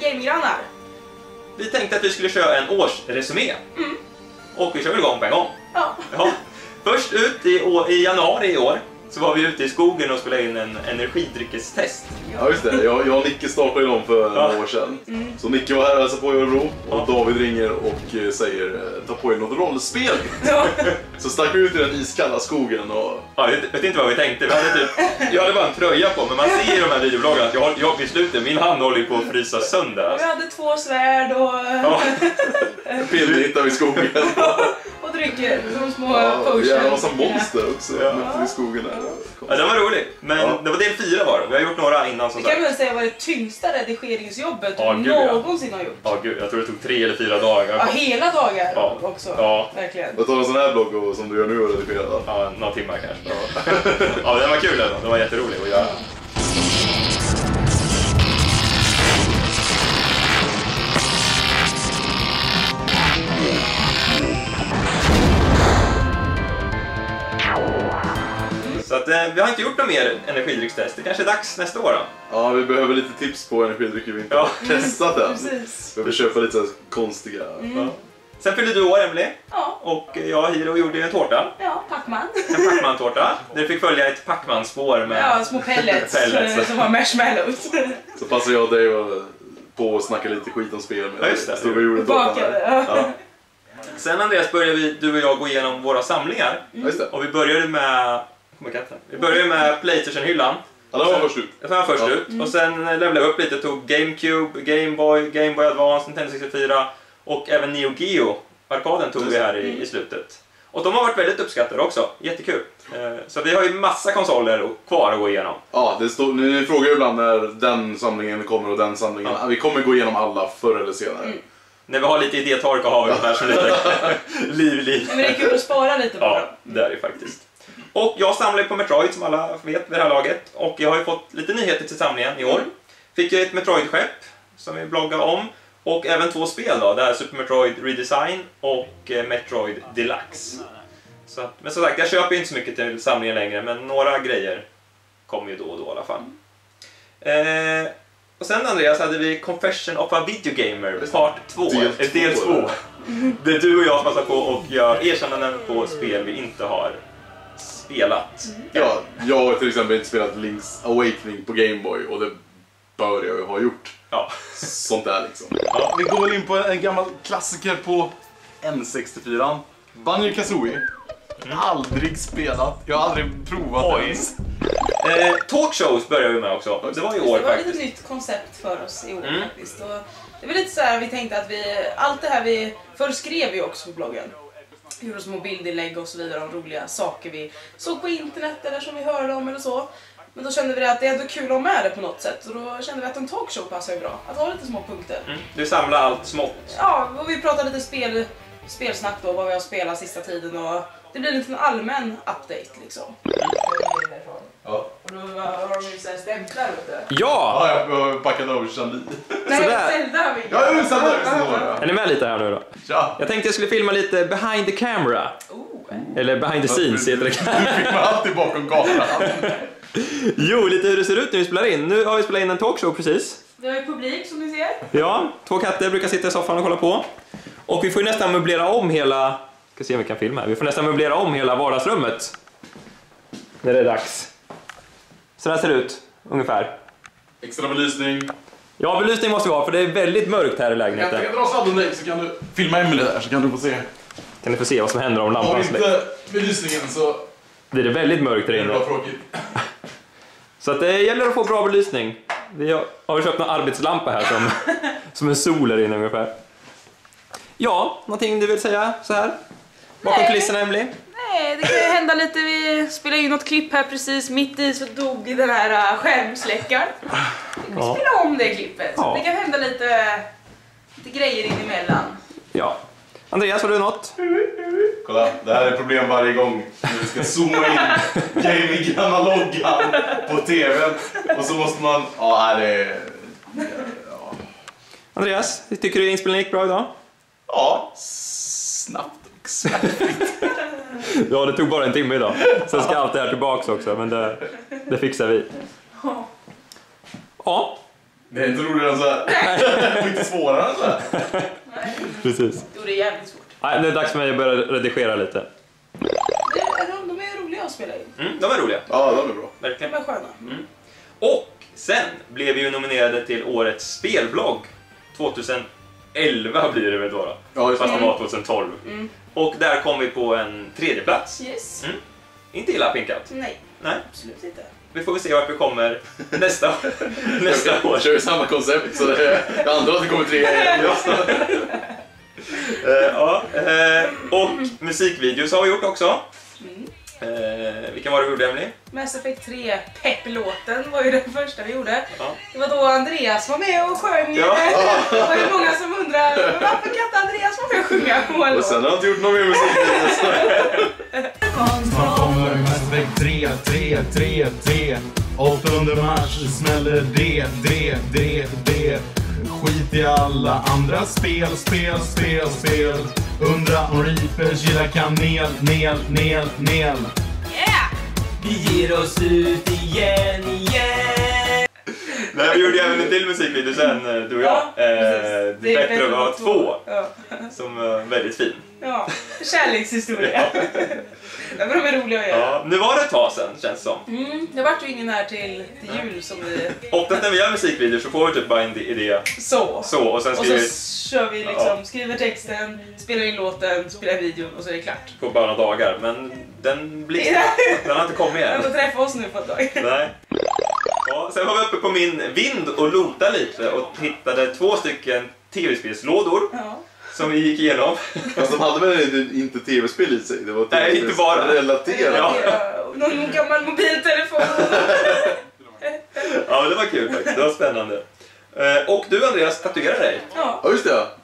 gamegrannar. Vi tänkte att vi skulle köra en årsresumé. Och vi kör igång på en gång. Ja. Först ut i januari i år så var vi ute i skogen och spelade in en energidryckestest. Ja just det, jag och Nicke startade ju dem för några år sedan. Så Nicke var här och hälsade på i Örebro och David ringer och säger ta på er något rollspel. Så stack vi ut i den iskalla skogen och... Ja, jag vet inte vad vi tänkte. Jag hade bara en tröja på, men man ser i de här videobloggarna att jag i slutet, min hand håller på att frysa sönder. Och vi hade 2 svärd och... Peder hittade vi i skogen. Och dricker som små potions. Ja, det var som monster också i skogen där. Ja, det var roligt. Men det var del 4 var det. Vi har gjort några innan som sagt. Det kan väl säga var det tyngsta redigeringsjobbet du någonsin har gjort. Ja, gud. Jag tror det tog 3 eller 4 dagar. Ja, hela dagar också. Ja. Verkligen. Jag tar en sån här blogg och, som du gör nu och redigerar. Ja, några timmar kanske. Ja, det var kul ändå. Det var jätteroligt att göra. Så att, vi har inte gjort något mer energidryckstest. Det kanske är dags nästa år då. Ja, vi behöver lite tips på energidrycker vi inte har testat än. Precis. Vi behöver köpa lite så konstiga. Sen fyllde du år, Emily. Ja. Och jag och Hiro gjorde en tårta. Ja, Pac-Man. En Pac-Man-tårta. Där fick följa ett Pac-Man-spår med små pellets som var marshmallows. Så passade jag och dig på att snacka lite skit om spel med. Ja, just det. Stod och gjorde tårtan. Sen Andreas började du och jag gå igenom våra samlingar. Just det. Och vi började med... PlayStation-hyllan. Ja, det var först ut. Det var först ut. Och sen levlade vi upp lite. Tog GameCube, Game Boy Advance, Nintendo 64 och även Neo Geo. Arkaden tog vi här i slutet. Och de har varit väldigt uppskattade också. Jättekul. Så vi har ju massa konsoler kvar att gå igenom. Ja, ni frågar ju ibland när den samlingen kommer och den samlingen. Vi kommer gå igenom alla förr eller senare. När vi har lite idétorka har vi de här som lite livlig. Men det är kul att spara lite på dem. Det är det faktiskt. Och jag samlar på Metroid som alla vet vid det här laget. Och jag har ju fått lite nyheter till samlingen i år. Fick jag ett Metroid-skepp som vi bloggar om. Och även 2 spel då. Det här är Super Metroid Redesign och Metroid Deluxe. Men som sagt, jag köper inte så mycket till samlingen längre. Men några grejer kommer ju då och då i alla fall. Och sen Andreas hade vi Confession of a Video Gamer part 2. Del 2. Det är du och jag som passar på och gör erkännanden på spel vi inte har spelat. Ja, jag har till exempel inte spelat Link's Awakening på Game Boy och det bör jag ju ha gjort. Ja. Sånt där liksom. Ja, vi går väl in på en gammal klassiker på N64. Banjo-Kazooie. Aldrig spelat. Jag har aldrig provat ens. Talkshows börjar vi med också. Det var i år faktiskt. Det var ett nytt koncept för oss i år faktiskt. Och det var lite så här vi tänkte att allt det här vi förr skrev vi också på bloggen. Vi gjorde små bildinlägg och så vidare om roliga saker vi såg på internet eller som vi hörde om eller så. Men då kände vi att det är ändå kul att ha med det på något sätt. Och då kände vi att en talkshow passar ju bra. Att ha lite små punkter. Du samlar allt smått. Ja, och vi pratade lite spelsnack då, vad vi har spelat sista tiden. Och det blir en liten allmän update liksom. Ja. Och då har de ju såhär stämplar ute. Ja! Jag har packat över Charlie. Nej, Sådär. Zelda har vi. Ja, Zelda. Är ni med lite här nu då? Ja. Jag tänkte jag skulle filma lite behind the camera. Eller behind the scenes heter det. Du filmar alltid bakom kameran. Jo, lite hur det ser ut när vi spelar in. Nu har vi spelat in en talkshow precis. Vi har ju publik som ni ser. Ja, 2 katter brukar sitta i soffan och kolla på. Och vi får ju nästan möblera om hela... Ska se om vi kan filma här. Vi får nästan möblera om hela vardagsrummet. När det är dags. Så där ser det ut, ungefär. Extra belysning. Ja, belysning måste vi ha, för det är väldigt mörkt här i lägenheten. Jag kan dra sladden dig så kan du filma Emily där så kan du få se. Kan ni få se vad som händer om lampan Har inte belysningen så blir det väldigt mörkt där är det inne. bara tråkigt. Så att det gäller att få bra belysning. Vi har köpt en arbetslampa här som en sol där inne ungefär. Ja, någonting du vill säga så här? Bakom kulisserna, Emily? Nej, det kan ju hända lite. Vi spelade ju något klipp här precis. Mitt i så dog den här skärmsläckaren. Vi kan spela om det klippet. Ja. Det kan hända lite grejer in emellan. Ja. Andreas, har du något? Kolla, det här är problem varje gång. Vi ska zooma in gaming-loggan på tvn. Och så måste man... Ja, det är... Ja. Andreas, tycker du inspelningen gick bra idag? Ja, snabbt och smärtfritt. Ja, det tog bara en timme idag. Sen ska allt det här tillbaka också, men det fixar vi. Ja, Det är inte roligare än så här. Det är inte svårare än så här. Precis. Jo, det är jävligt svårt. Nej, det är dags för mig att börja redigera lite. De är roliga att spela in. De är roliga. Ja, de är bra. Verkligen. De är sköna. Och sen blev vi ju nominerade till årets spelblogg 2011 blir det väl då. Ja, just det. Fast det var 2012. Och där kom vi på en tredje plats. Yes. Inte illa pinkat. Nej, Nej. absolut inte. Vi får väl se vart vi kommer nästa år. Kör ju samma koncept så jag antar att det kommer 3 igen. Och musikvideos har vi gjort också. Vilken var det vi gjorde, Emily? Mass Effect 3 Pepp-låten var ju den första vi gjorde. Ja. Det var då Andreas var med och sjöng. Ja. Det var ju många som undrar varför kan inte Andreas vara med och sjunga på en Och låt? sen har jag inte gjort någon mer musik. Snart kommer Mass Effect 3, 3, 3, 3. 8 mars smäller det. Skit i alla andra spel. Undra om Reapers gillar kanel. Yeah! Vi ger oss ut igen. Nej, vi gjorde även en till musikvideo sen, du och jag. Ja, precis. Det är bättre att vara två. Ja. Som var väldigt fin. Ja, kärlekshistoria. Ja, men de är roliga att göra. Ja, nu var det ett tag sen, känns det som. Det vart ju ingen här till jul som vi... Oftast när vi gör musikvideor så får vi typ bara en idé. Så. Och sen Och skriver så kör vi liksom, skriver texten, spelar in låten, spelar videon och så är det klart. på bara några dagar. Men den blir den har inte kommit Jag än. får träffa oss nu på ett tag. Nej. Ja, sen var vi uppe på min vind och lota lite och hittade 2 stycken tv-spelslådor Ja. som vi gick igenom. Fast de hade väl inte tv-spel i sig? Det var Nej, inte bara. relaterat. Ja. Någon gammal mobiltelefon. Ja, det var kul faktiskt. Det var spännande. Och du, Andreas, tatuerar dig. Ja. Ja, just det.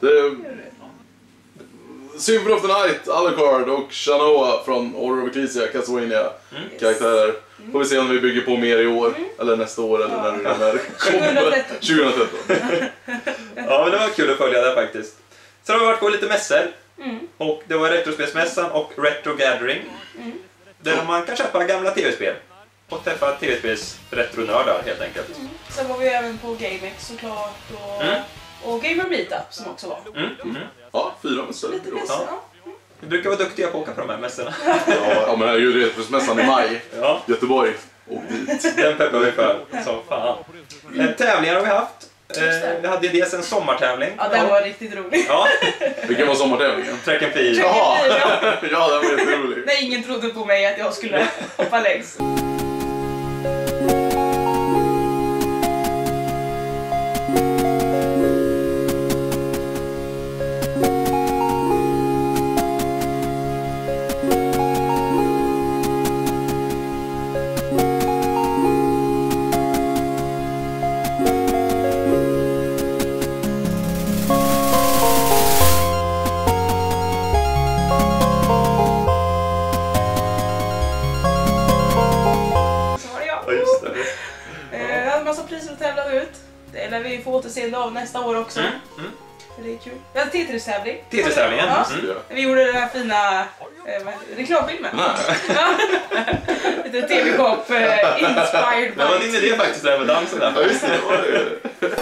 Symphony of the Night, Alucard och Shanoa från Order of Ecclesia, Castlevania karaktärer. Får vi se om vi bygger på mer i år, eller nästa år, eller när det är 2013. Ja, men det var kul att följa det faktiskt. Sen har vi varit på lite mässor. Och det var Retrospelsmässan och Retro Gathering. Där man kan köpa gamla tv-spel. Och träffa tv-spels-retronördar helt enkelt. Sen var vi även på GameX såklart och Gamer Meetup som också var. Ja, 4 mässor. Lite mässor, ja. Vi brukar vara duktiga på att åka på de här mässorna. Ja, men herregud, Retrospelsmässan i maj. Ja, Göteborg. Och dit. den peppar vi för. Så fan. Tävlingar har vi haft. Vi hade dels en sommartävling. Ja, den var riktigt rolig. Ja, Vilken var sommartävlingen? Track and Field. Jaha! Ja, den var jätterolig. När ingen trodde på mig att jag skulle hoppa längs. Priser att tävla ut. Det lär vi få återseende av nästa år också. För det är kul. Vi hade Tetris-tävling. Tetris-tävlingen. Ja. Vi gjorde den här fina reklamfilmen. Ja. Lite TV-kop inspired. Det var din idé faktiskt, det här med dansen där. Ja, just det. Var det.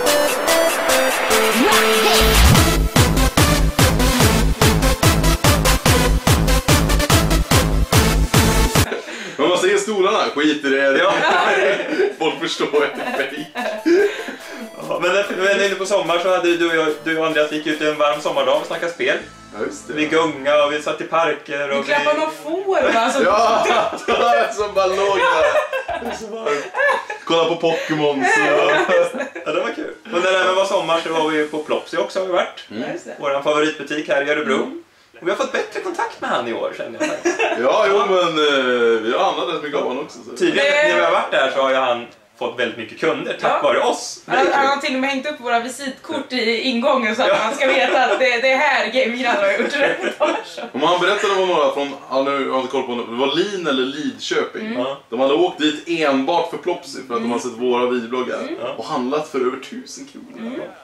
Men man ser stolarna, skit i det. Ja. Folk förstår att det är fake. Ja, men inne på sommar så hade du och Andreas gick ut en varm sommardag och snackade spel. Ja, just det. Vi gungade och vi satt i parker och Vi klappade någon får. Alltså. Ja, som bara låg där. Det är så varmt. Kolla på Pokémon. Ja, det var kul. Och när det även var sommar så var vi på Plopsy också, har vi varit. Ja, just det. Vår favoritbutik här i Örebro. Och vi har fått bättre kontakt med han i år, känner jag faktiskt. Ja, jo, men vi har handlat rätt mycket av honom också. Så. Tydligen när vi har varit där så har ju han fått väldigt mycket kunder tack vare oss. Det är kul. Han har till och med hängt upp våra visitkort i ingången så att man ska veta att det är här Gaming-grannar har gjort reportage. Om han berättade om några från, nu har inte koll på det var Lin eller Lidköping. De hade åkt dit enbart för Plopsy för att de hade sett våra videobloggar och handlat för över 1000 kronor.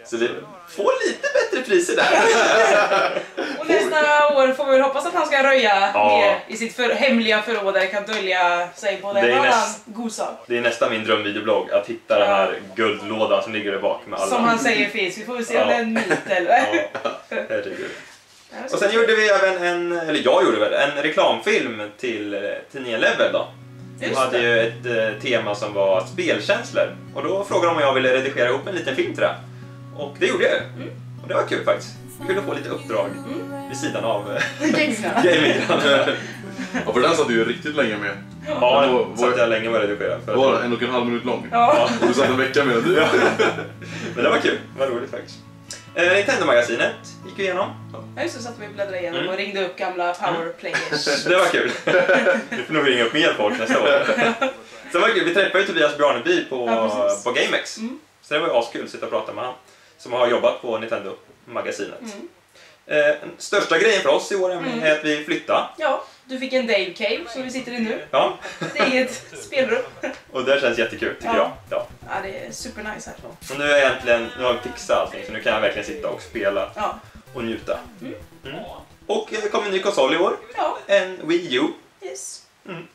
Så vi får lite bättre priser där. Och nästa år får vi väl hoppas att han ska röja mer i sitt hemliga förråd där det kan dölja sig på en annan god sak. Det är nästan min drömvideoblogg att hitta den här guldlådan som ligger där bak med alla. Som han säger finns, vi får väl se om det är en myt eller? Herregud. Och sen gjorde vi även jag gjorde en reklamfilm till tidningen Level då. De hade ju ett tema som var spelkänslor. Och då frågade de om jag ville redigera ihop en liten film till det. Och det gjorde jag. Och det var kul faktiskt. Kul att få lite uppdrag vid sidan av gaming. Ja, för den satt du ju riktigt länge med. Ja, den satt jag länge med att redigera. Det var 1,5 minut lång. Ja. Och du satt en vecka med det. Men det var kul, det var roligt faktiskt. Nintendo-magasinet gick vi igenom. Ja, just det, så att vi bläddrade igenom och ringde upp gamla powerplayers. Det var kul. Vi får nog ringa upp mer folk nästa år. Så det var kul, vi träffade ju Tobias Bjarneby på GameX. Så det var ju askul att sitta och prata med han som har jobbat på Nintendo-magasinet. Största grejen för oss i år är att vi flyttar. Ja, du fick en Dave Cave som vi sitter i nu. Ja. Det är ett spelrum. Och det känns jättekul tycker jag. Ja, det är supernice här. Och nu nu har vi fixat allting så nu kan jag verkligen sitta och spela och njuta. Och det kommer en ny konsol i år. Ja. En Wii U. Yes.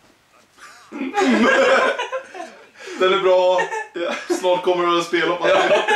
Den är bra. Snart kommer du att spela på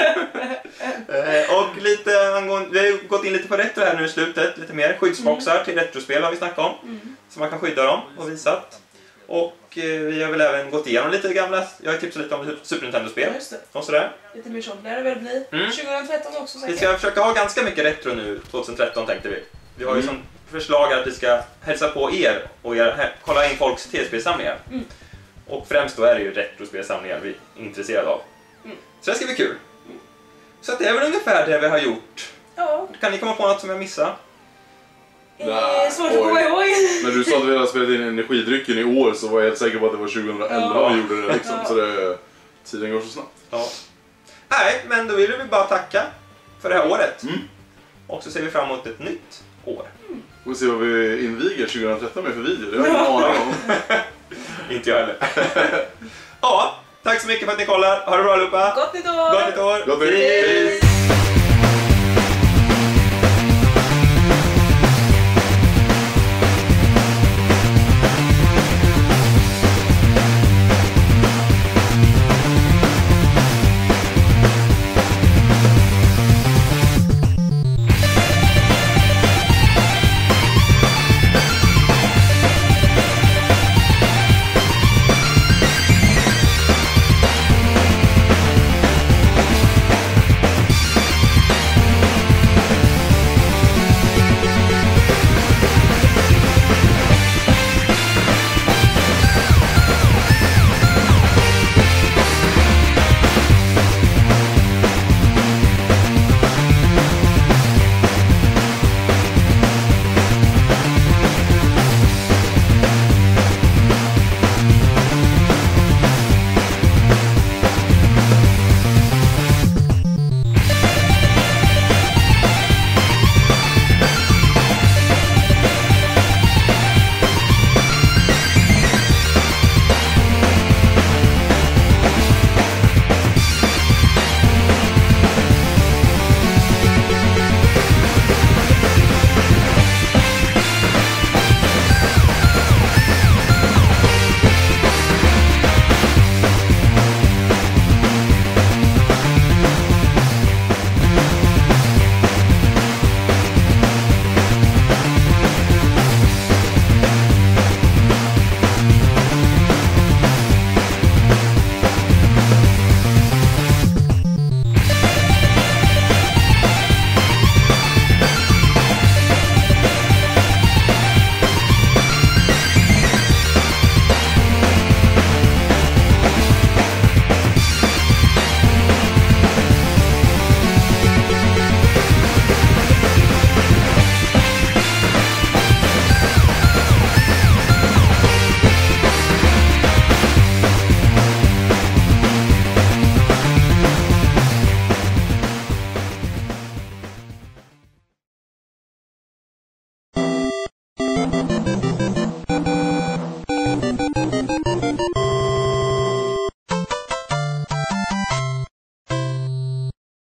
Och lite angående, vi har ju gått in lite på retro här nu i slutet. Lite mer skyddsboxar till retrospel har vi snackat om. Så man kan skydda dem och visat. Och vi har väl även gått igenom lite gamla, jag har tipsat lite om Super Nintendo-spel. Och sådär. Lite mer sånt lär det väl bli. 2013 också säkert. Vi ska försöka ha ganska mycket retro nu 2013 tänkte vi. Vi har ju som förslag att vi ska hälsa på er och kolla in folks TSP-samlingar. Och främst då är det ju retrospelsamlingar vi är intresserade av. Så det ska bli kul. Så att det är väl ungefär det vi har gjort. Ja. Kan ni komma på något som jag missar? Svårt att komma ihåg. Men du sa att vi hade spelat in energidrycken i år så var jag helt säker på att det var 2011 vi gjorde det liksom. Så tiden går så snabbt. Ja. Nej, men då vill vi bara tacka för det här året. Och så ser vi fram emot ett nytt år. Vi får se vad vi inviger 2013 med för video. Det har jag ingen aning om. Inte jag heller. Ja, tack så mycket för att ni kollar. Ha det bra allihopa. Gott nytt år! Gott nytt år! Gott nytt år!